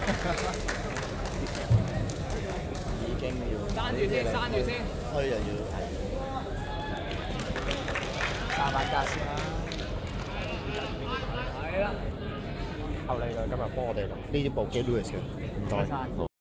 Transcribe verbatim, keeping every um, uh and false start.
已經要閂住先，閂住先。 推又要三萬加先啦。 係啦。 後嚟啦，今日幫我哋呢啲部機 Louis 嘅，唔該。